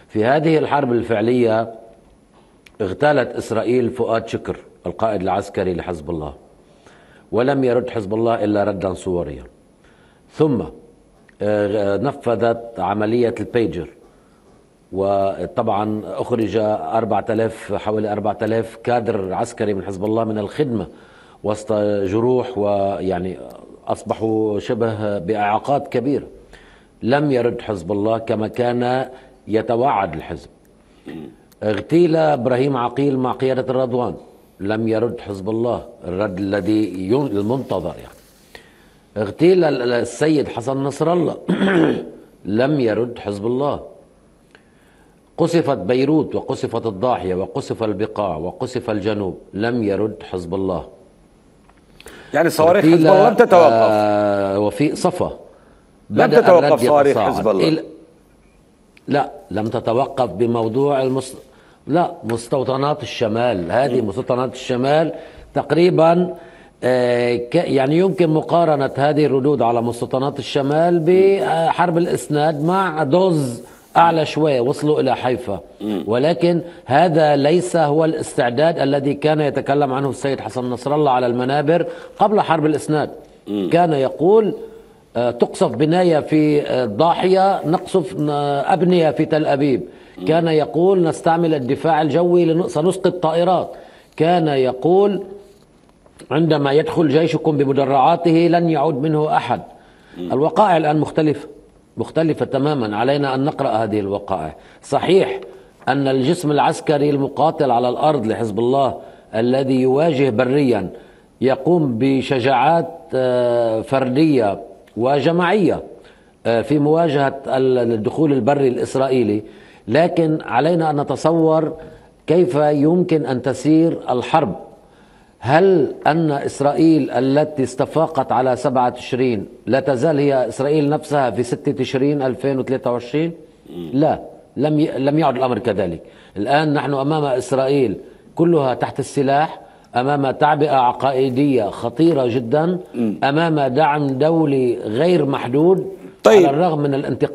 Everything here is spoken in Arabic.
في هذه الحرب الفعلية اغتالت إسرائيل فؤاد شكر القائد العسكري لحزب الله، ولم يرد حزب الله إلا ردا صوريا. ثم نفذت عملية البيجر، وطبعا أخرج حوالي 4000 كادر عسكري من حزب الله من الخدمة وسط جروح، ويعني أصبحوا شبه بإعاقات كبيرة. لم يرد حزب الله كما كان يتوعد الحزب. اغتيل إبراهيم عقيل مع قيادة الرضوان، لم يرد حزب الله الرد الذي المنتظر يعني. اغتيل السيد حسن نصر الله لم يرد حزب الله. قصفت بيروت وقصفت الضاحية وقصف البقاع وقصف الجنوب، لم يرد حزب الله. يعني صواريخ حزب الله لم تتوقف. وفي صفا لم تتوقف صواريخ حزب الله. لا، لم تتوقف بموضوع لا، مستوطنات الشمال، هذه مستوطنات الشمال تقريبا يعني يمكن مقارنة هذه الردود على مستوطنات الشمال بحرب الإسناد مع دوز أعلى شوية، وصلوا إلى حيفا. ولكن هذا ليس هو الاستعداد الذي كان يتكلم عنه السيد حسن نصر الله على المنابر قبل حرب الإسناد. كان يقول تقصف بناية في الضاحية، نقصف أبنية في تل أبيب. كان يقول نستعمل الدفاع الجوي سنسقط طائرات. كان يقول عندما يدخل جيشكم بمدرعاته لن يعود منه أحد. الوقائع الآن مختلفة تماما، علينا أن نقرأ هذه الوقائع. صحيح أن الجسم العسكري المقاتل على الأرض لحزب الله الذي يواجه بريا يقوم بشجاعات فردية وجماعية في مواجهة الدخول البري الإسرائيلي، لكن علينا أن نتصور كيف يمكن أن تسير الحرب. هل أن إسرائيل التي استفاقت على 7 تشرين لا تزال هي إسرائيل نفسها في 6 تشرين 2023؟ لا، لم يعد الأمر كذلك. الآن نحن أمام إسرائيل كلها تحت السلاح، أمام تعبئة عقائدية خطيرة جدا، أمام دعم دولي غير محدود. على الرغم من الانتقاد